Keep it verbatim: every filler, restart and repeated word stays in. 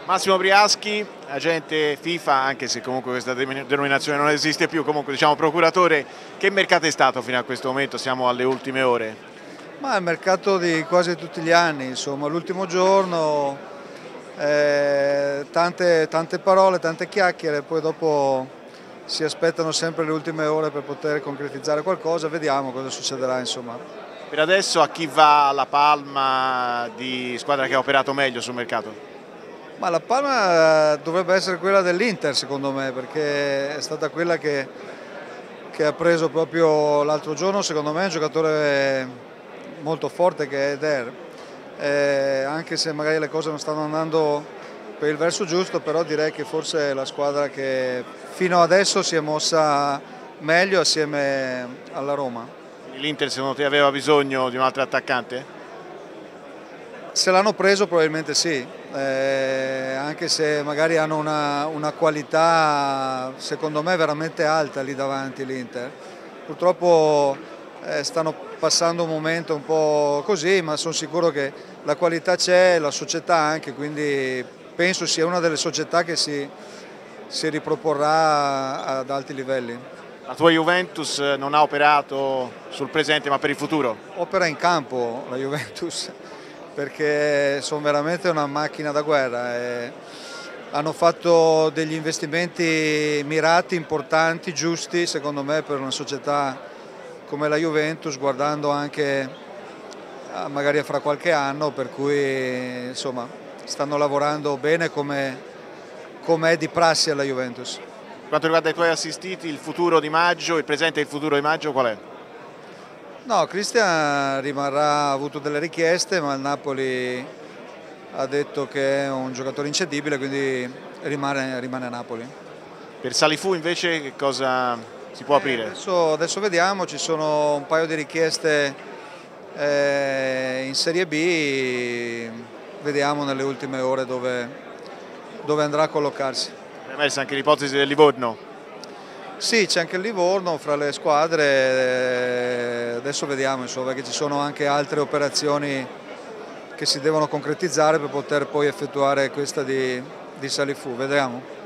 Massimo Briaschi, agente FIFA, anche se comunque questa denominazione non esiste più, comunque diciamo procuratore, che mercato è stato fino a questo momento? Siamo alle ultime ore. Ma è il mercato di quasi tutti gli anni, insomma, l'ultimo giorno, eh, tante, tante parole, tante chiacchiere, poi dopo si aspettano sempre le ultime ore per poter concretizzare qualcosa, vediamo cosa succederà, insomma. Per adesso a chi va la palma di squadra che ha operato meglio sul mercato? Ma la palma dovrebbe essere quella dell'Inter secondo me, perché è stata quella che, che ha preso proprio l'altro giorno, secondo me è un giocatore molto forte che è Eder, eh, anche se magari le cose non stanno andando per il verso giusto, però direi che forse è la squadra che fino adesso si è mossa meglio assieme alla Roma. L'Inter secondo te aveva bisogno di un altro attaccante? Se l'hanno preso probabilmente sì, eh, anche se magari hanno una, una qualità secondo me veramente alta lì davanti l'Inter. Purtroppo eh, stanno passando un momento un po' così, ma sono sicuro che la qualità c'è, la società anche, quindi penso sia una delle società che si, si riproporrà ad alti livelli. La tua Juventus non ha operato sul presente ma per il futuro? Opera in campo la Juventus, perché sono veramente una macchina da guerra e hanno fatto degli investimenti mirati, importanti, giusti secondo me per una società come la Juventus, guardando anche magari fra qualche anno, per cui insomma stanno lavorando bene come, come è di prassi alla Juventus. Per quanto riguarda i tuoi assistiti, il futuro di Maggio, il presente e il futuro di Maggio qual è? No, Christian rimarrà, ha avuto delle richieste, ma il Napoli ha detto che è un giocatore incedibile, quindi rimane, rimane a Napoli. Per Salifu invece che cosa si può aprire? Eh, adesso, adesso vediamo, ci sono un paio di richieste eh, in Serie B, vediamo nelle ultime ore dove, dove andrà a collocarsi. È emersa anche l'ipotesi del Livorno? Sì, c'è anche il Livorno fra le squadre, adesso vediamo insomma, che ci sono anche altre operazioni che si devono concretizzare per poter poi effettuare questa di, di Salifu, vediamo.